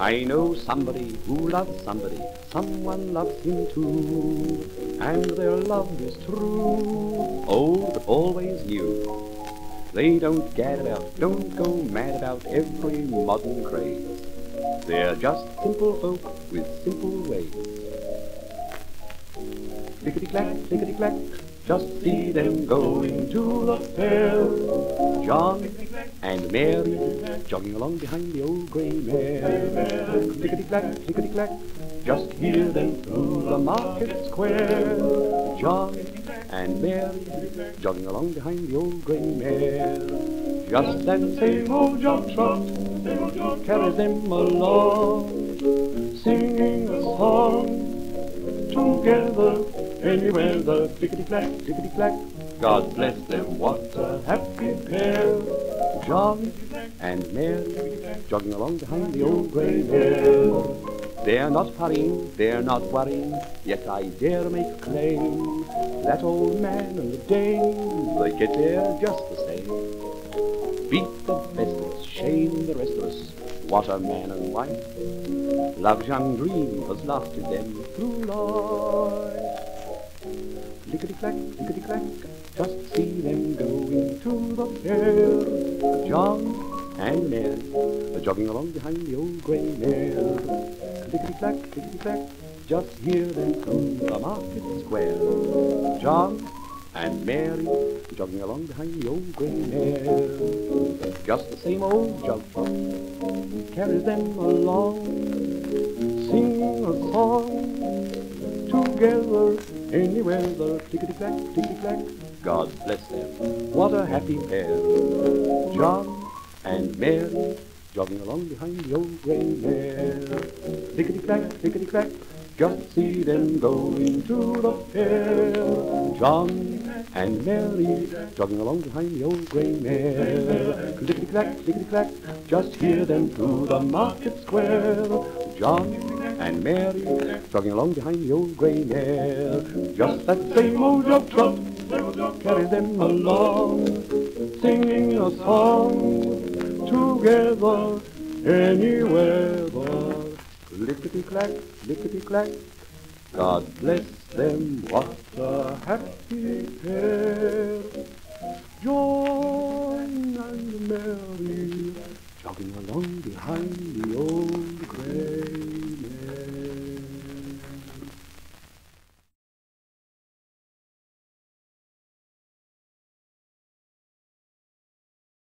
I know somebody who loves somebody, someone loves him too, and their love is true, old but always new. They don't gad about, don't go mad about every modern craze. They're just simple folk with simple ways. Clickety-clack, clickety-clack, just see them going to the fair. John and Mary jogging along behind the old grey mare. Clickety-clack, clickety-clack, just hear them through the market square. John and Mary jogging along behind the old grey mare. Just that same old jog trot carries them along, singing a song together anywhere. The clickety-clack, clickety-clack, God bless them, what a happy pair. John and Mary jogging along behind the old grey mare. They're not hurrying, they're not worrying, yet I dare make a claim. That old man and the dame, they get there just the same. Beat the best of us, shame the rest of us, what a man and wife. Love's young dream has lasted them through life. Lickety-clack, lickety-clack, just see them going to the fair. John and Mary are jogging along behind the old grey mare. Lickety-clack, lickety-clack, just hear them through the market square. John and Mary jogging along behind the old grey mare. Just the same old jog trot carries them along, sing a song together anywhere. The clickety-clack, clickety-clack, God bless them, what a happy pair. John and Mary jogging along behind the old grey mare. Clickety-clack, clickety-clack, just see them going to the fair. John and Mary jogging along behind the old grey mare. Clickety-clack, clickety-clack, just hear them through the market square. John and Mary jogging along behind the old grey mare. Just that same old jog trot carries them along, singing a song together anywhere. Lickety-clack, lickety-clack, God bless them, what a happy pair.